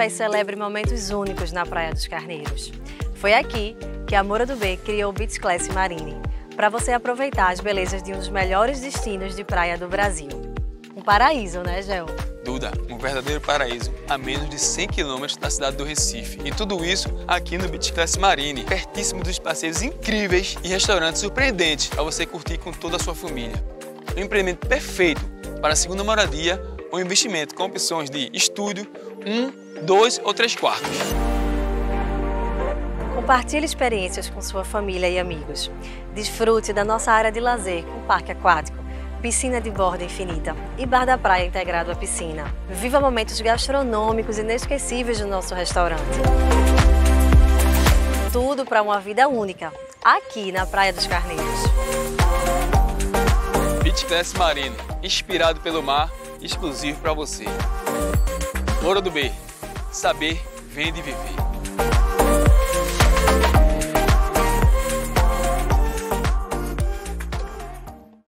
viva e celebre momentos únicos na Praia dos Carneiros. Foi aqui que a Moura do B criou o Beach Class Marine, para você aproveitar as belezas de um dos melhores destinos de praia do Brasil. Um paraíso, né, Gel? Duda, um verdadeiro paraíso a menos de 100 km da cidade do Recife. E tudo isso aqui no Beach Class Marine, pertíssimo dos passeios incríveis e restaurantes surpreendentes para você curtir com toda a sua família. Um empreendimento perfeito para a segunda moradia ou investimento com opções de estúdio, 1, 2 ou 3 quartos. Compartilhe experiências com sua família e amigos. Desfrute da nossa área de lazer com parque aquático, piscina de borda infinita e bar da praia integrado à piscina. Viva momentos gastronômicos inesquecíveis no nosso restaurante. Tudo para uma vida única, aqui na Praia dos Carneiros. Beach Class Marine, inspirado pelo mar, exclusivo para você. Moura do B, saber vem de viver.